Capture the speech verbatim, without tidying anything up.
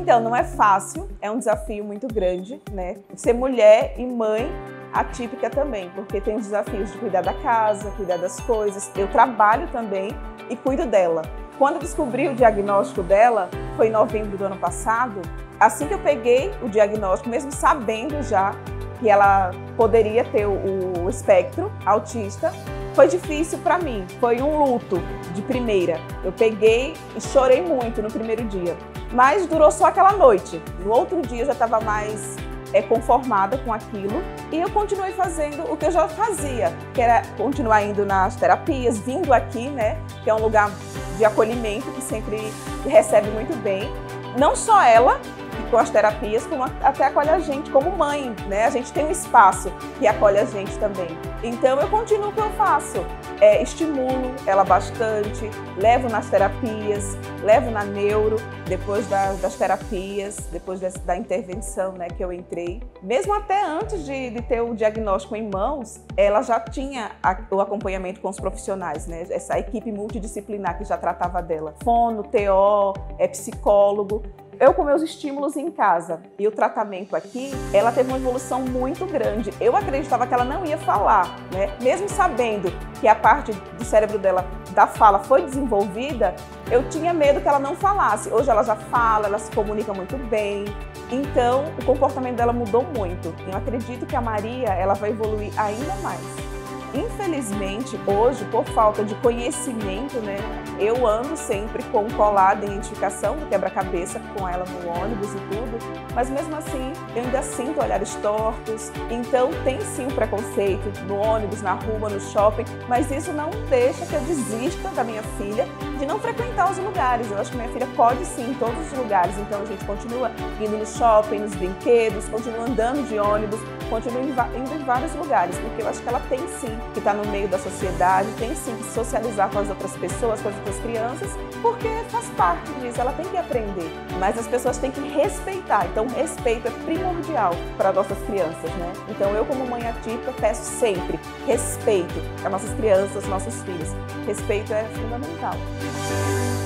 Então, não é fácil, é um desafio muito grande, né? Ser mulher e mãe atípica também, porque tem os desafios de cuidar da casa, cuidar das coisas. Eu trabalho também e cuido dela. Quando eu descobri o diagnóstico dela, foi em novembro do ano passado, assim que eu peguei o diagnóstico, mesmo sabendo já que ela poderia ter o, o espectro autista, foi difícil para mim, foi um luto de primeira. Eu peguei e chorei muito no primeiro dia, mas durou só aquela noite. No outro dia eu já estava mais é, conformada com aquilo e eu continuei fazendo o que eu já fazia, que era continuar indo nas terapias, vindo aqui, né, que é um lugar de acolhimento que sempre recebe muito bem. Não só ela, com as terapias, como até acolhe a gente como mãe, né? A gente tem um espaço que acolhe a gente também. Então eu continuo o que eu faço, é, estimulo ela bastante, levo nas terapias, levo na neuro, depois da, das terapias, depois dessa, da intervenção, né, que eu entrei. Mesmo até antes de, de ter o diagnóstico em mãos, ela já tinha a, o acompanhamento com os profissionais, né? Essa equipe multidisciplinar que já tratava dela. Fono, T O, é psicólogo. Eu com meus estímulos em casa e o tratamento aqui, ela teve uma evolução muito grande. Eu acreditava que ela não ia falar, né? Mesmo sabendo que a parte do cérebro dela, da fala, foi desenvolvida, eu tinha medo que ela não falasse. Hoje ela já fala, ela se comunica muito bem. Então, o comportamento dela mudou muito. Eu acredito que a Maria, ela vai evoluir ainda mais. Infelizmente, hoje, por falta de conhecimento, né, eu ando sempre com um colar de identificação do quebra-cabeça com ela no ônibus e tudo, mas mesmo assim eu ainda sinto olhares tortos, então tem sim um preconceito no ônibus, na rua, no shopping, mas isso não deixa que eu desista da minha filha de não frequentar os lugares. Eu acho que minha filha pode sim em todos os lugares, então a gente continua indo no shopping, nos brinquedos, continua andando de ônibus, continua indo em vários lugares, porque eu acho que ela tem sim que está no meio da sociedade, tem sim que socializar com as outras pessoas, com as outras crianças, porque faz parte disso, ela tem que aprender. Mas as pessoas têm que respeitar, então o respeito é primordial para nossas crianças, né? Então eu, como mãe atípica, peço sempre respeito para nossas crianças, nossos filhos. Respeito é fundamental.